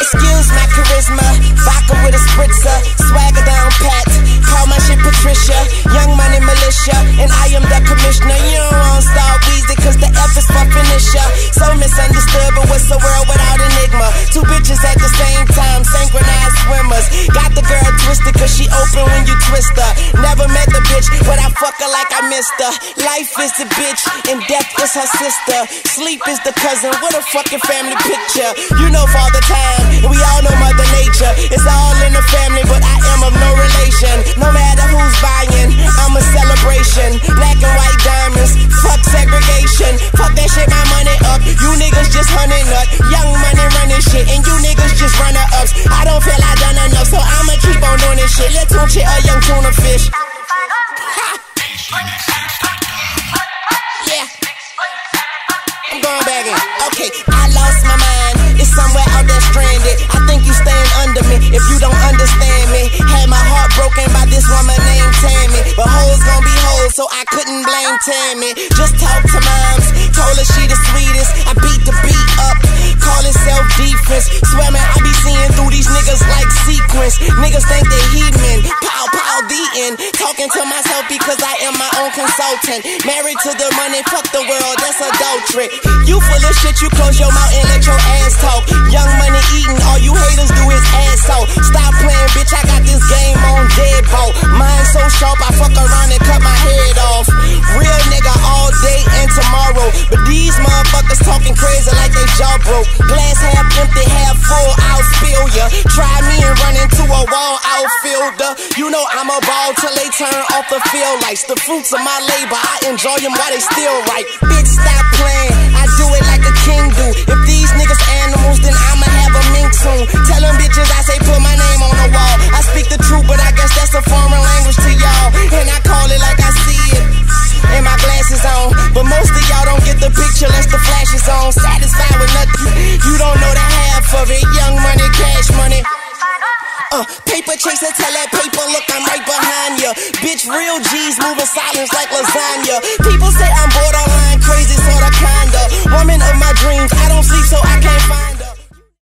Excuse my charisma, vodka with a spritzer, swagger down pat, call my shit Patricia, young money militia, and I am the commissioner. You don't want Star Weezy cause the F is for finisher. So misunderstood, but what's the world without enigma? Two bitches at the same time, synchronized swimmers. Got the girl twisted cause she open when you twist her. Never met the bitch, but I fuck her like I missed her. Life is the bitch, and death is her sister. Sleep is the cousin, what a fucking family picture. You know Father Time, and we all know Mother Nature. It's all in the family, but I am of no relation. No matter who's buying, I'm a celebration. Black and white diamonds, fuck segregation. Fuck that shit, my money up. You niggas just hunting up. Young money running shit, and you niggas just runner-ups. I don't feel I done enough, so I'ma keep on doing this shit. Let's tune shit a young tuna fish. Ha! Yeah. I'm going back in. Okay, I lost my mind. It's somewhere out there stranded. I think you staying under me if you don't understand me. Had my heart broken by this woman named Tammy, but hoes gon' be hoes, so I couldn't blame Tammy. Just talk to moms, told her she the sweetest. I beat the beat up, call it self-defense. Swear man, I be seeing through these niggas like sequence. Niggas think they heathen, pow pow the end. Talking to myself because I am my own consultant. Married to the money, fuck the world, that's adultery. You full of shit, you close your mouth and let your ass talk. Young money eating, all you haters do is ass out. Stop playing, bitch, I got this game on deadbolt. Mine so sharp, I fuck around and cut my head off. Real nigga all day and tomorrow, but these motherfuckers talking crazy like they jaw broke. Glass half empty, half full, I'll spill ya. Try me and run into a wall outfielder. You know I'm a ball till they turn off the field lights. The fruits of my labor, I enjoy them while they still right. Bitch, stop playing, I do it like a king do. If these niggas animals, then I'ma have a mink soon. Tell them bitches I say put my name on the wall. I speak the truth, but I guess that's a foreign language to y'all, and I call it like I see it. And my glasses on, but most of y'all don't get the picture unless the flash is on. Satisfied with nothing, you don't know the half of it. Young money, cash money. Paper chaser, tell that paper, look, I'm right behind ya. Bitch, real G's moving silence like lasagna. People say I'm borderline crazy, sorta kinda. Woman of my dreams, I don't sleep so I can't find